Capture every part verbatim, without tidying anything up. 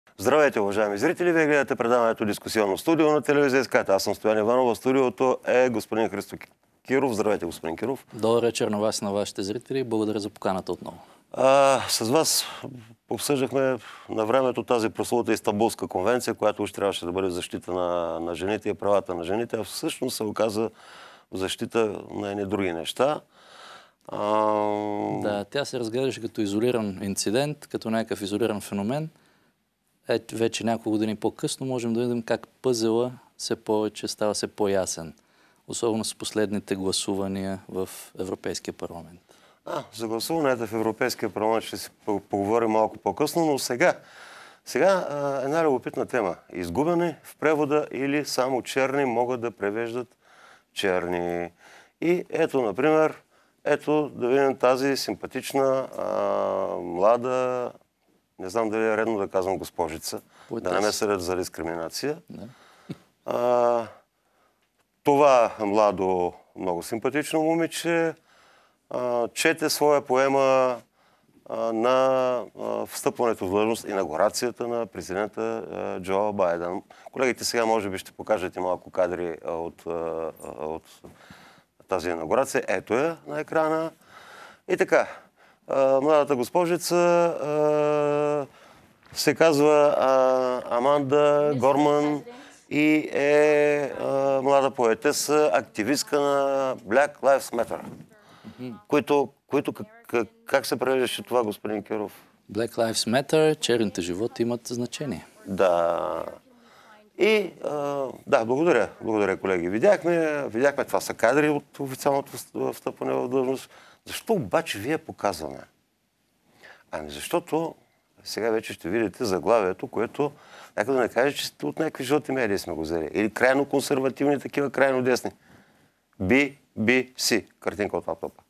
Здравейте, уважаеми зрители! Вие гледате предаването Дискусионно студио на телевизия СКАТ. Аз съм Стоян Иванов. В студиото е господин Христо Киров. Здравейте, господин Киров. Добър вечер на вас и на вашите зрители. Благодаря за поканата отново. А, с вас обсъждахме на времето тази прословута Истанбулска конвенция, която уж трябваше да бъде в защита на, на жените и правата на жените, а всъщност се оказа в защита на едни други неща. А... Да, тя се разглеждаше като изолиран инцидент, като някакъв изолиран феномен. Е, вече няколко години по-късно можем да видим как пъзела все повече става все по-ясен. Особено с последните гласувания в Европейския парламент. А, за гласуването в Европейския парламент ще си поговорим малко по-късно, но сега, сега а, една любопитна тема. Изгубени в превода или само черни могат да превеждат черни. И ето, например, ето да видим тази симпатична, а, млада, не знам дали е редно да казвам госпожица, Поетес. Да не ме съдят за дискриминация. Да. А, това младо, много симпатично момиче а, чете своя поема а, на а, встъпването в длъжност, инаугурацията на президента а, Джо Байден. Колегите сега може би ще покажат и малко кадри а, от, а, от тази инаугурация. Ето я на екрана. И така. Младата госпожица а, се казва а, Аманда Горман и е а, млада поетеса, активистка на Black Lives Matter. Mm-hmm. Които, които как, как, как се превеждаше това, господин Киров? Black Lives Matter, черните животи имат значение. Да. И, а, да, благодаря, благодаря, колеги. Видяхме, видяхме, това са кадри от официалното встъпване в длъжност. Защо обаче вие показваме? Ами защото сега вече ще видите заглавието, което някой да не каже, че от някакви жълти медии сме го взели. Или крайно консервативни, такива крайно десни. Би Би Си. Картинка от лаптопа.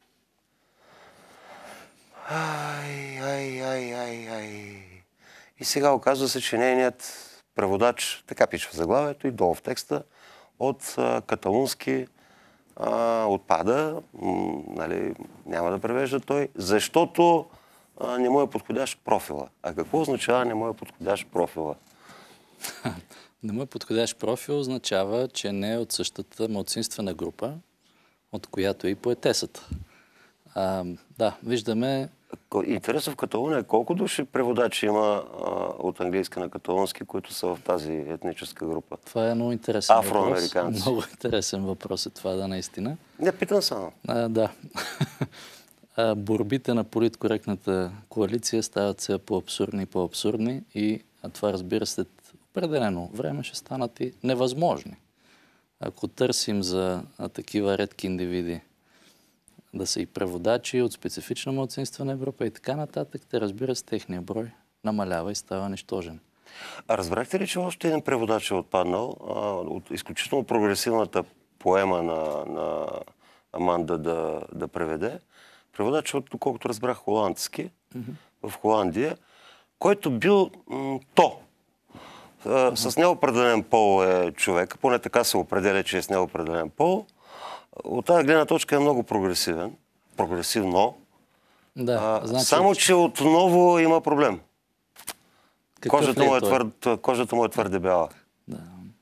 Ай, ай, ай, ай, ай. И сега оказва се, че нейният преводач, така пише в заглавието и долу в текста, от а, каталунски а, отпада, м, нали, няма да превежда той, защото а, не му е подходящ профила. А какво означава не му е подходящ профила? Не му е подходящ профил означава, че не е от същата малцинствена група, от която е и поетесата. А, да, виждаме... Интересно в Каталуния колко души преводачи има а, от английски на каталунски, които са в тази етническа група? Това е много интересен Афроамериканци. въпрос. Много интересен въпрос е това, да, наистина. Не, питам само. А, да. а, борбите на политкоректната коалиция стават все по-абсурдни и по-абсурдни и а това, разбира се, определено време ще станат и невъзможни. Ако търсим за а, такива редки индивиди да са и преводачи от специфична малцинствена Европа и така нататък, те, разбира се, техния брой намалява и става нищожен. А разбрахте ли, че още един преводач е отпаднал а, от изключително прогресивната поема на, на Аманда да, да преведе? Преводач от, доколкото разбрах, холандски, mm-hmm. в Холандия, който бил м- то. А, mm-hmm. С неопределен пол е човек, поне така се определя, че е с неопределен пол. От тази гледна точка е много прогресивен. Прогресивно. Да, а, значи... Само, че отново има проблем. Кожата, е му е твърд, кожата му е твърде бяла. Да.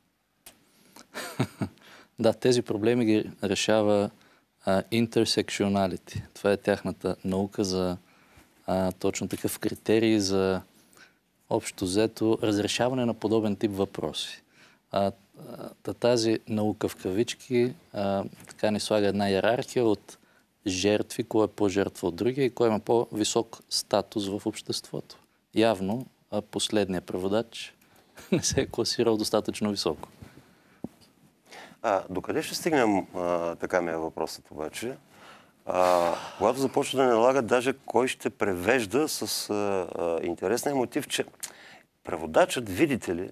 Да, тези проблеми ги решава а, intersectionality. Това е тяхната наука за а, точно такъв критерий за общо взето разрешаване на подобен тип въпроси. А, а, тази наука в кавички а, така ни слага една иерархия от жертви, кой е по-жертва от другия и кой има по-висок статус в обществото. Явно а последният преводач не се е класирал достатъчно високо. А, докъде ще стигнем, а, така ми е въпросът обаче, а, когато започва да не налагат даже кой ще превежда с а, а, интересния мотив, че преводачът, видите ли,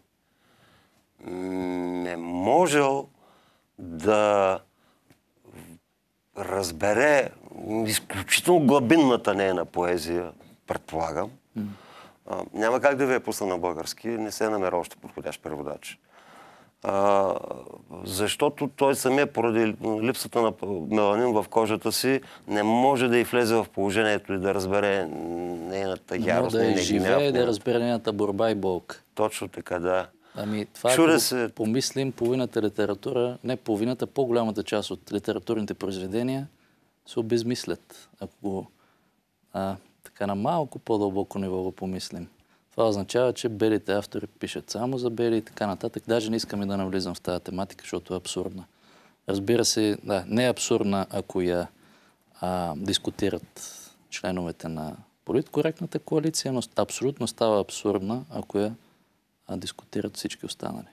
не можел да разбере изключително глъбинната нейна поезия, предполагам. Mm. А, няма как да ви я пусна на български, не се намеря още подходящ преводач. А, защото той самия, поради липсата на меланин в кожата си, не може да й влезе в положението и да разбере нейната ярост, да нейния живее, гняв. да разбере нейната борба и болка. Точно така, да. Ами, това Чудя ако се... помислим, половината литература, не половината, по-голямата част от литературните произведения се обезмислят. Ако го а, така на малко по-дълбоко ниво го помислим. Това означава, че белите автори пишат само за бели и така нататък. Даже не искаме да навлизам в тази тематика, защото е абсурдна. Разбира се, да, не е абсурдна, ако я а, дискутират членовете на политкоректната коалиция, но абсолютно става абсурдна, ако я а, дискутират всички останали.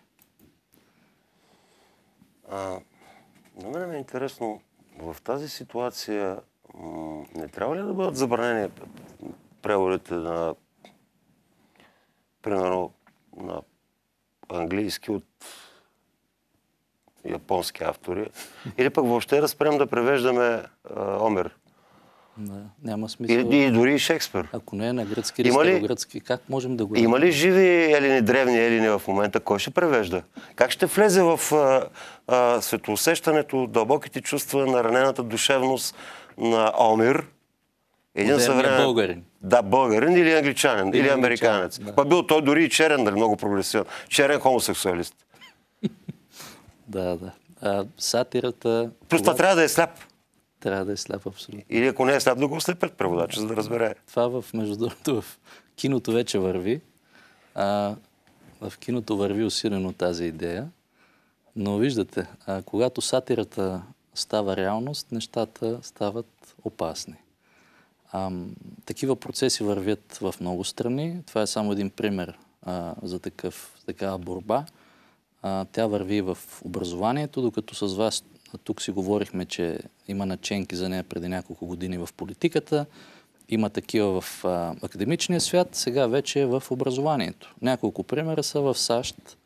А, на мен е интересно, в тази ситуация не трябва ли да бъдат забранени преводите на, примерно, на английски от японски автори, или пък въобще да спрем да превеждаме а, Омер? Да, няма смисъл. Или, и дори и Шекспир. Ако не е на гръцки или старогръцки, как можем да го... Има ли живи елини, древни елини в момента? Кой ще превежда? Как ще влезе в а, а, светоусещането, дълбоките чувства на ранената душевност на Омер? Един съвремен... българин. Да, българин или англичанин, или, или американец. Да. Па бил той дори и черен, дали много прогресивен. Черен хомосексуалист. Да, да. А, сатирата... Плюс това трябва да е сляп. Трябва да е сляп, абсолютно. Или ако не е сляп, да го ослепят преводача, за да разбере. Това в, между другото, в киното вече върви. А, в киното върви усилено тази идея. Но виждате, а, когато сатирата става реалност, нещата стават опасни. А, такива процеси вървят в много страни. Това е само един пример а, за такъв, такава борба. А, тя върви в образованието, докато с вас тук си говорихме, че има наченки за нея преди няколко години в политиката. Има такива в а, академичния свят, сега вече е в образованието. Няколко примера са в САЩ.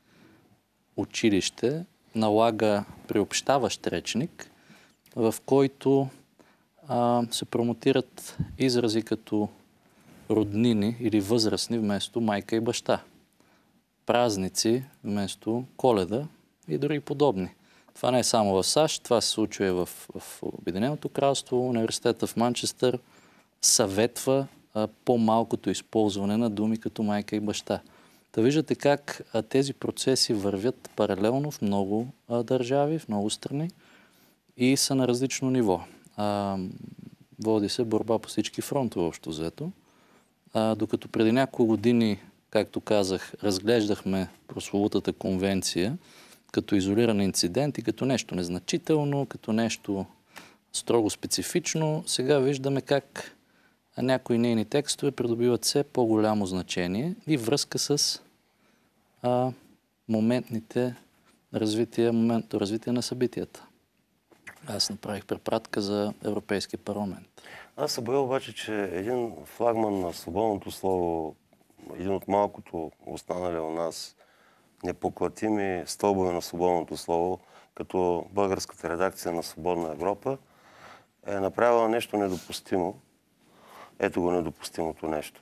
Училище налага приобщаващ речник, в който а, се промотират изрази като роднини или възрастни вместо майка и баща. Празници вместо Коледа и други подобни. Това не е само в САЩ, това се случва и в, в Обединеното кралство. Университета в Манчестър съветва а, по-малкото използване на думи като майка и баща. Та виждате как а, тези процеси вървят паралелно в много а, държави, в много страни и са на различно ниво. А, води се борба по всички фронтове, общо взето. А, докато преди няколко години, както казах, разглеждахме прословутата конвенция като изолиран инцидент и като нещо незначително, като нещо строго специфично, сега виждаме как някои нейни текстове придобиват все по-голямо значение и връзка с а, моментните развитие, моментното развитие на събитията. Аз направих препратка за Европейския парламент. Аз се боя обаче, че един флагман на свободното слово, един от малкото останали у нас непоклатими стълбове на свободното слово, като българската редакция на Свободна Европа, е направила нещо недопустимо. Ето го недопустимото нещо.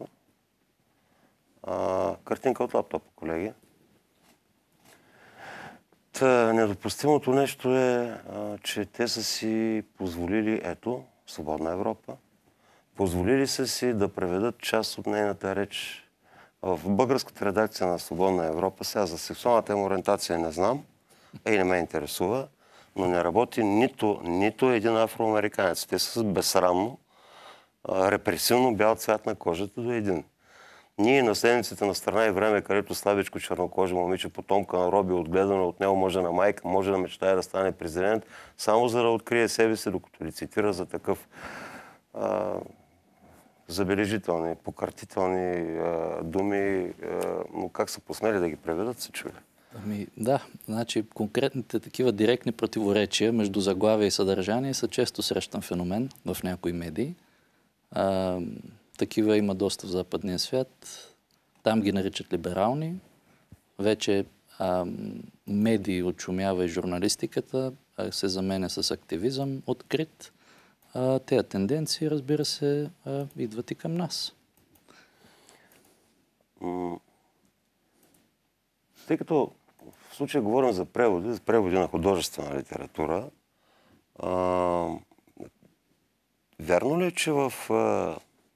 А, картинка от лаптопа, колеги. Та, недопустимото нещо е, а, че те са си позволили, ето, Свободна Европа, позволили са си да преведат част от нейната реч в българската редакция на Свободна Европа. Сега за сексуалната им ориентация не знам, а и не ме интересува, но не работи нито, нито един афроамериканец. Те са безсрамно, репресивно бял цвят на кожата до един. Ние, наследниците на Страна и време, където слабичко чернокожи момиче, потомка на роби, отгледана от него, може на майка, може да мечтае да стане президент, само за да открие себе си, докато рецитира за такъв а, забележителни, пократителни а, думи, а, но как са посмели да ги преведат, се чули. Ами да, значи конкретните такива директни противоречия между заглавие и съдържание са често срещан феномен в някои медии. А, такива има доста в западния свят. Там ги наричат либерални. Вече а, медии отшумява и журналистиката, а се заменя с активизъм открит. А, тези тенденции, разбира се, а, идват и към нас. Тъй като случая говорим за преводи, за преводи на художествена литература. А, вярно ли е, че в а,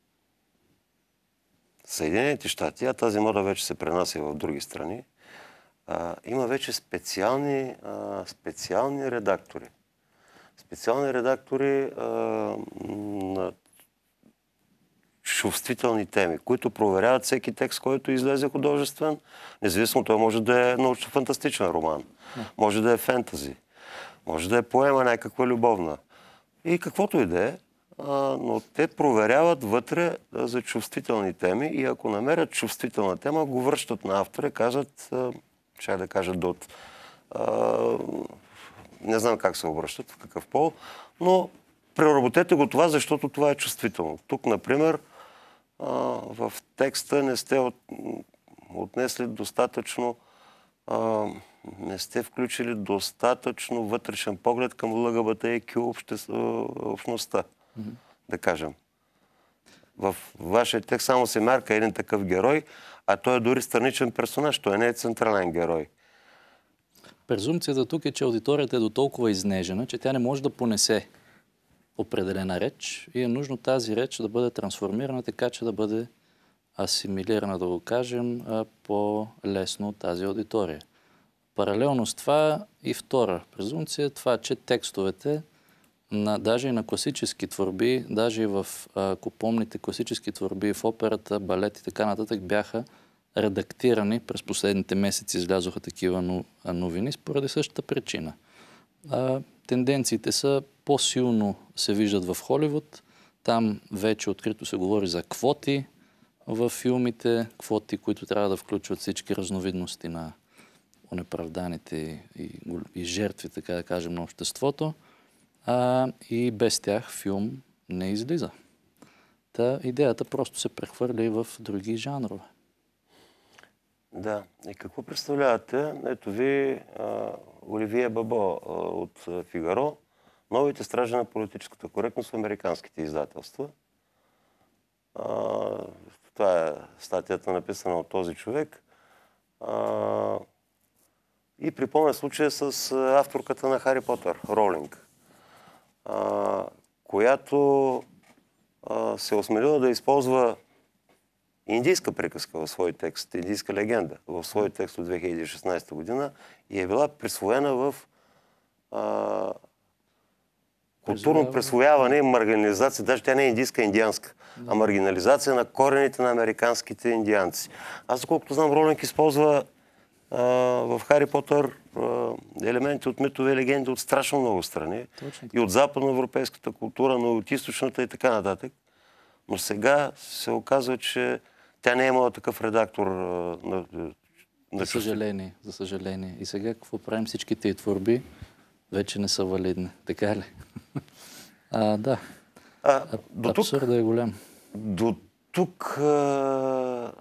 Съединените щати, а тази мода вече се пренася в други страни, а, има вече специални, а, специални редактори. Специални редактори а, на чувствителни теми, които проверяват всеки текст, който излезе художествен. Независимо, той може да е научно-фантастичен роман, може да е фентази, може да е поема някаква любовна. И каквото и да е, но те проверяват вътре за чувствителни теми и ако намерят чувствителна тема, го връщат на автора и казват, ще да кажа дот. Не знам как се обръщат, в какъв пол, но преработете го това, защото това е чувствително. Тук, например, в текста не сте от, отнесли достатъчно, а, не сте включили достатъчно вътрешен поглед към ЛГБТИК общността, mm-hmm. да кажем. В вашия текст само се мярка един такъв герой, а той е дори страничен персонаж, той не е централен герой. Презумцията тук е, че аудиторията е до толкова изнежена, че тя не може да понесе определена реч и е нужно тази реч да бъде трансформирана така, че да бъде асимилирана, да го кажем, по-лесно от тази аудитория. Паралелно с това и втора презумпция, това, че текстовете, на, даже и на класически творби, даже и в, ако помните, класически творби в операта, балет и така нататък, бяха редактирани. През последните месеци излязоха такива новини, споради същата причина. А, тенденциите са по-силно се виждат в Холивуд. Там вече открито се говори за квоти в филмите, квоти, които трябва да включват всички разновидности на онеправданите и, и, и жертви, така да кажем, на обществото. А, и без тях филм не излиза. Та идеята просто се прехвърля и в други жанрове. Да. И какво представлявате? Ето ви а, Оливие Бабо а, от а, Фигаро. Новите стражи на политическата коректност в американските издателства. А, това е статията, написана от този човек. А, и припомня случая с авторката на Хари Потър, Роулинг, а, която а, се осмелила да използва индийска приказка в свой текст, индийска легенда в свой текст от две хиляди и шестнадесета година и е била присвоена в а, културно присвояване и маргинализация. Даже тя не е индийска, индианска, да. а маргинализация на корените на американските индианци. Аз, доколкото знам, Ролинг използва а, в Хари Потър а, елементи от митове и легенди от страшно много страни. Точно. И от западноевропейската култура, но и от източната и така нататък. Но сега се оказва, че тя не е имала такъв редактор а, на, на За съжаление, за съжаление. И сега какво правим? Всичките и творби вече не са валидни. Така ли? А, да. А, до Абсурдът тук, е голям. До тук а,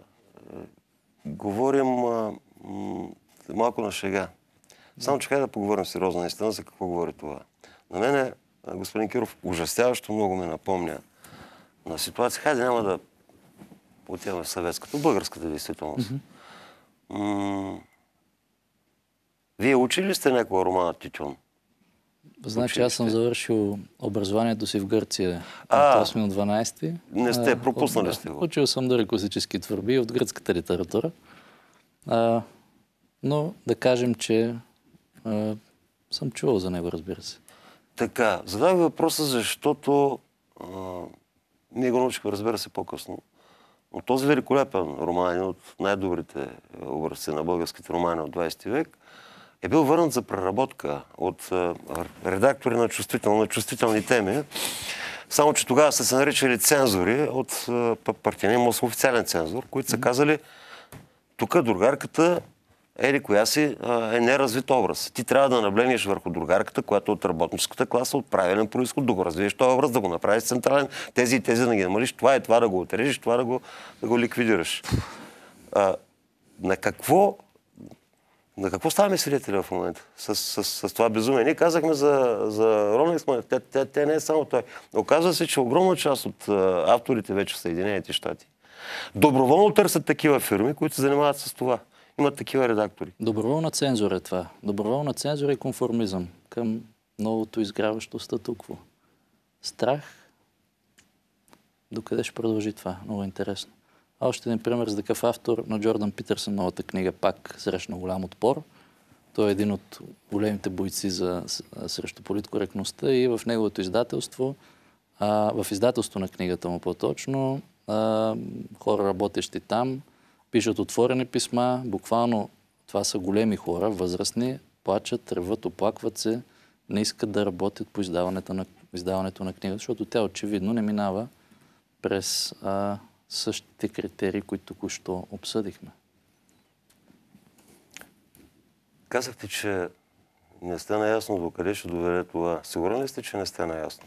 говорим а, м, малко на шега. Само, че хайде да поговорим сериозно наистина за какво говори това. На мене, господин Киров, ужасяващо много ме напомня на ситуация. Хайде няма да отиваме в съветската, българската действителност. Mm-hmm. М- Вие учили сте някога романа Тютюн? Значи аз съм завършил образованието си в Гърция от осми до дванадесети. Не сте, пропуснали сте го. Учил съм дори класически творби от гръцката литература. А, но да кажем, че а, съм чувал за него, разбира се. Така, задавам въпроса, защото а, ние го научихме, разбира се, по-късно. Но този великолепен роман, един от най-добрите образци на българските романи от двадесети век, е бил върнат за преработка от а, редактори на, чувствител, на чувствителни теми. Само, че тогава са се наричали цензори от партийния, имал официален цензор, които са казали, тук другарката еди коя си е неразвит образ. Ти трябва да наблегнеш върху другарката, която е от работническата класа, от правилен произход, да го развиеш този образ, да го направиш централен, тези и тези да ги намалиш, това и това да го отрежеш, това да го, да го ликвидираш. А, на какво На какво ставаме свидетели в момента с, с, с, с това безумие? Ние казахме за, за Ролинг, те, те, те не е само той. Оказва се, че огромна част от а, авторите вече в Съединените щати доброволно търсят такива фирми, които се занимават с това. имат такива редактори. Доброволна цензура е това. Доброволна цензура и конформизъм към новото изграващо статукво. Страх. Докъде ще продължи това? Много интересно. Още един пример за такъв автор на Джордан Питърсън, новата книга пак срещна голям отпор. Той е един от големите бойци за, срещу политкоректността и в неговото издателство, а, в издателство на книгата му по-точно, а, хора работещи там, пишат отворени писма, буквално това са големи хора, възрастни, плачат, реват, оплакват се, не искат да работят по издаването на, издаването на книга, защото тя очевидно не минава през а, същите критерии, които току-що обсъдихме. Казахте, че не сте наясно до къде ще доведе това. Сигурен ли сте, че не сте наясно?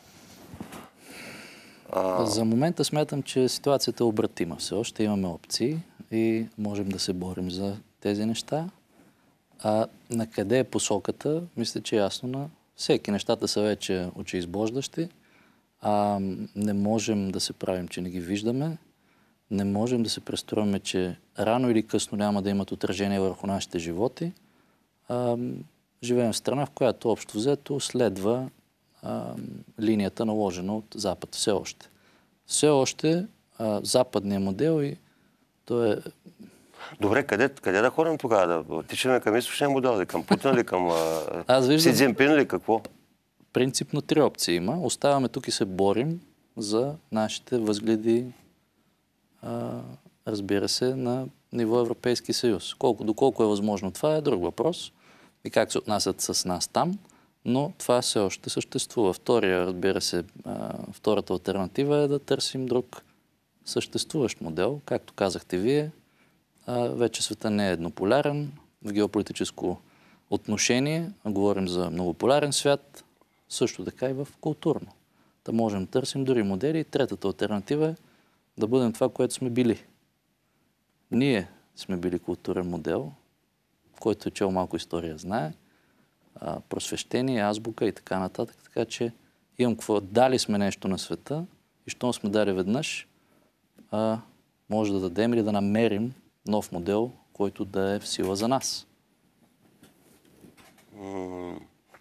А... За момента смятам, че ситуацията е обратима. Все още имаме опции и можем да се борим за тези неща. А на къде е посоката, мисля, че е ясно на всеки. Нещата са вече очеизбождащи. А, не можем да се правим, че не ги виждаме. Не можем да се преструваме, че рано или късно няма да имат отражение върху нашите животи. А, живеем в страна, в която общо взето следва а, линията наложена от Запад. Все още. Все още а, западният модел и то е... Добре, къде, къде да ходим тогава? Да тичаме към източния модел ли? Към Путин ли? Към Аз виждам... Си Цзинпин ли? Какво? Принципно три опции има. Оставаме тук и се борим за нашите възгледи, а, разбира се, на ниво Европейски съюз. Колко, доколко е възможно това е друг въпрос и как се отнасят с нас там, но това все още съществува. Втория, разбира се, а, втората алтернатива е да търсим друг съществуващ модел. Както казахте вие, а, вече света не е еднополярен в геополитическо отношение, а говорим за многополярен свят, също така и в културно. Да можем да търсим дори модели. И третата алтернатива е да бъдем това, което сме били. Ние сме били културен модел, който е чел малко история, знае, а, просвещение, азбука и така нататък. Така че имам какво. Дали сме нещо на света и щом сме дали веднъж, а, може да дадем или да намерим нов модел, който да е в сила за нас. М-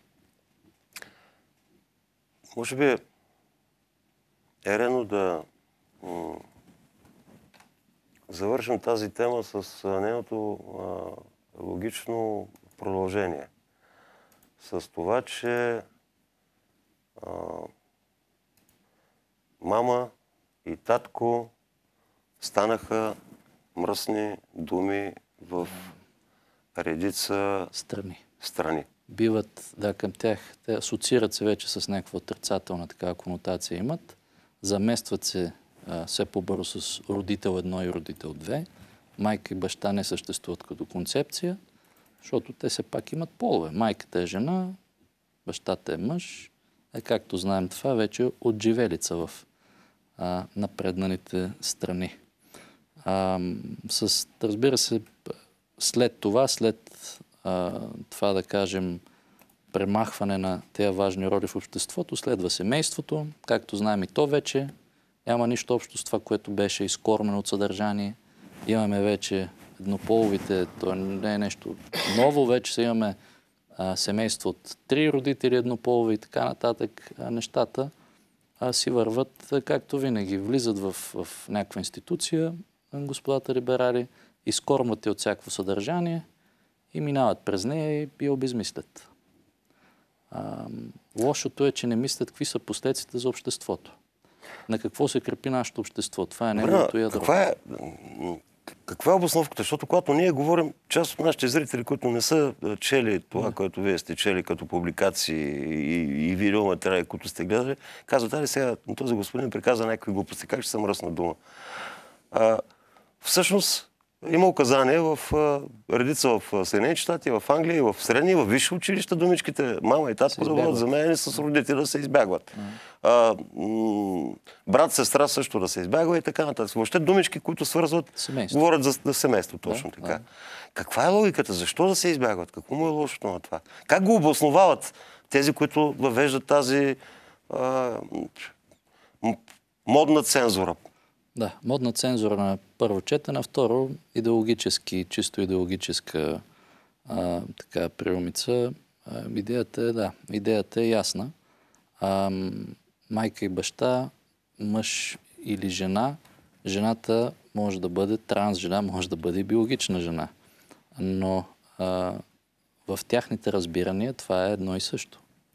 Може би е редно да м- завършим тази тема с нейното а, логично продължение. С това, че а, мама и татко станаха мръсни думи в редица Страни. страни. Биват, да, към тях, те асоциират се вече с някаква отрицателна такава конотация имат, заместват се а, все по-бързо с родител едно и родител две. Майка и баща не съществуват като концепция, защото те все пак имат полове. Майката е жена, бащата е мъж, а както знаем това вече е отживелица в а, напреднаните страни. А, с, разбира се, след това, след а, това да кажем премахване на тези важни роли в обществото, следва семейството. Както знаем и то вече няма нищо общо с това, което беше изкормено от съдържание. Имаме вече еднополовите, то не е нещо ново, вече се имаме а, семейство от три родители еднополови и така нататък. А, нещата а, си върват както винаги. Влизат в, в някаква институция, господата либерали, изкормват от всякакво съдържание и минават през нея и я обезмислят. А, лошото е, че не мислят какви са последствията за обществото. На какво се крепи нашето общество. Това е неговото ядро. Каква е, каква е обосновката? Защото когато ние говорим, част от нашите зрители, които не са чели това, да. което вие сте чели като публикации и, и видеоматериали, които сте гледали, казват, али сега този господин приказа някакви глупости. Как ще съм мръсна дума? А, всъщност, има указания в а, редица в Съединените щати, в Англия, и в средни, и в висши училища думичките мама и татко да бъдат заменени с родители да се избягват. Mm. А, м- брат, сестра също да се избягва и така нататък. Въобще думички, които свързват, семейство. Говорят за, за семейство, точно да, така. Да. Каква е логиката? Защо да се избягват? Какво му е лошото на това? Как го обосновават тези, които въвеждат тази а, модна цензура? Да, модна цензура на първо четене, на второ идеологически, чисто идеологическа а, така приумица. А, идеята е, да, идеята е ясна. А, майка и баща, мъж или жена, жената може да бъде транс жена, може да бъде и биологична жена. Но а, в тяхните разбирания това е едно и също.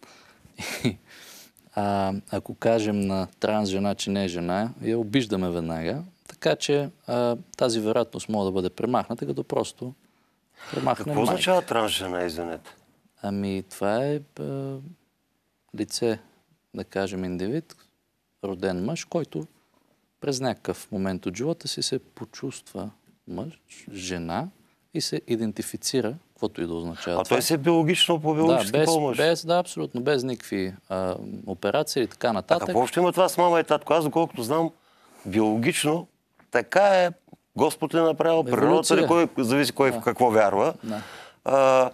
А, ако кажем на транс жена, че не е жена, я обиждаме веднага. Така че а, тази вероятност може да бъде премахната, като просто премахнем Какво майка. означава транс жена, извинете? Ами това е а, лице, да кажем индивид, роден мъж, който през някакъв момент от живота си се почувства мъж, жена и се идентифицира, каквото и да означава А това. той си е биологично по биологически да, без, пол мъж. без, да, абсолютно, без никакви а, операции и така А нататък. какво ще има това с мама и татко? Аз, доколкото знам, биологично така е. Господ ли направил, природата ли, кой, зависи кой да. в какво вярва. Да. А,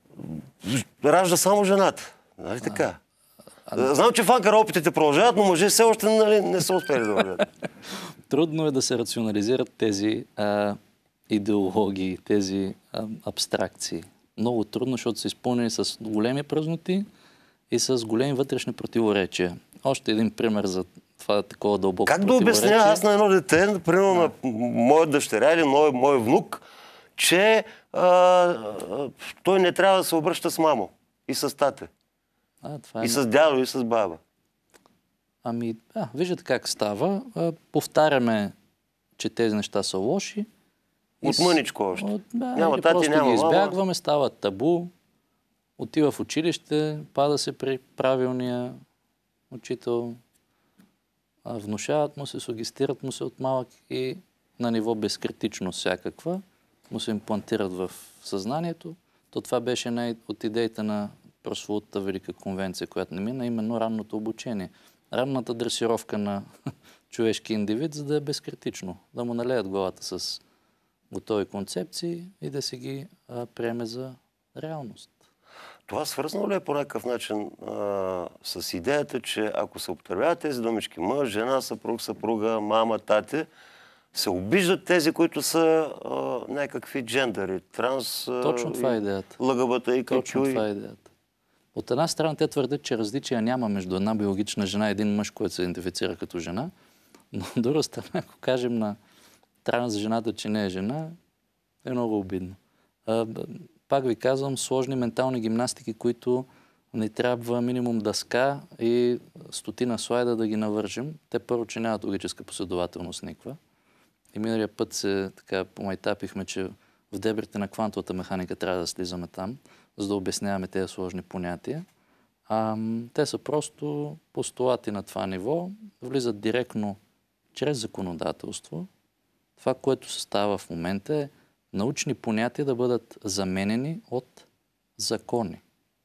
ражда само жената. Нали така? А... Знам, че в Анкара опитите продължават, но мъже все още нали, не са успели да вървят. Трудно е да се рационализират тези а, идеологии, тези а, абстракции. Много трудно, защото са изпълнени с големи празноти и с големи вътрешни противоречия. Още един пример за това такова дълбоко как противоречие. Как да обясня аз на едно дете, примерно да. на моя дъщеря или мой, мой внук, че а, а, той не трябва да се обръща с мамо и с тате. А, това е... И с дядо, и с баба. Ами, а, виждате как става. А, повтаряме, че тези неща са лоши. От мъничко още. От, да, няма тати, просто няма ги мама. избягваме, става табу. Отива в училище, пада се при правилния учител. А, внушават му се, сугестират му се от малък и на ниво безкритичност всякаква му се имплантират в съзнанието. То това беше една от идеите на прословутата Велика конвенция, която не мина, именно ранното обучение. Ранната дресировка на човешки индивид, за да е безкритично. Да му налеят главата с готови концепции и да се ги а, приеме за реалност. Това свързано ли е по някакъв начин а, с идеята, че ако се употребяват тези думички мъж, жена, съпруг, съпруга, мама, тате, се обиждат тези, които са а, някакви джендъри, транс, а, Точно това е идеята. ЛГБТ и Точно това е идеята. От една страна те твърдят, че различия няма между една биологична жена и един мъж, който се идентифицира като жена, но от друга страна, ако кажем на транс жената, че не е жена, е много обидно. А, пак ви казвам, сложни ментални гимнастики, които ни трябва минимум дъска и стотина слайда да ги навържим. Те първо, че нямат логическа последователност никаква. И миналия път се така помайтапихме, че в дебрите на квантовата механика трябва да слизаме там, за да обясняваме тези сложни понятия. А, те са просто постулати на това ниво, влизат директно чрез законодателство. Това, което се става в момента е научни понятия да бъдат заменени от закони.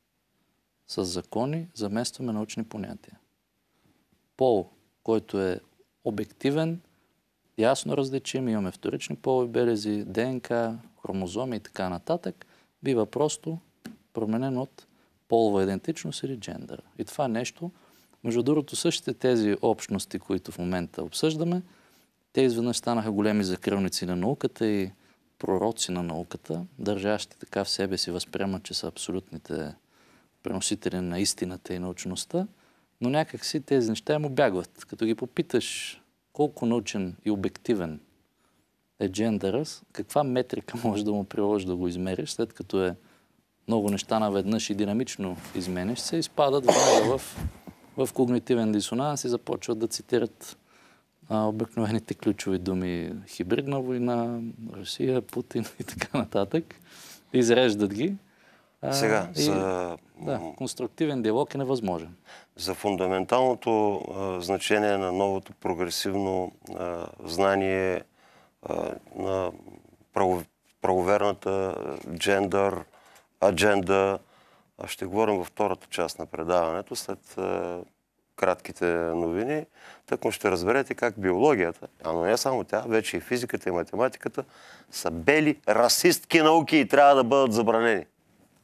С закони заместваме научни понятия. Пол, който е обективен, ясно различим, имаме вторични полови белези, ДНК, хромозоми и така нататък, бива просто променен от полова идентичност или джендъра. И това нещо, между другото, същите тези общности, които в момента обсъждаме, те изведнъж станаха големи закрилници на науката и пророци на науката, държащи така в себе си възприемат, че са абсолютните преносители на истината и научността, но някак си тези неща им обягват. Като ги попиташ колко научен и обективен е джендъра, каква метрика може да му приложиш да го измериш, след като е много неща наведнъж и динамично измениш, се изпадат в, в когнитивен дисонанс и започват да цитират а, обикновените ключови думи: хибридна война, Русия, Путин и така нататък. Изреждат ги. А, Сега, и, за... Да, конструктивен диалог е невъзможен. За фундаменталното а, значение на новото прогресивно а, знание а, на право, правоверната джендър, адженда, ще говорим във втората част на предаването, след а, кратките новини. Тъкмо ще разберете как биологията, а но не само тя, вече и физиката и математиката са бели расистки науки и трябва да бъдат забранени.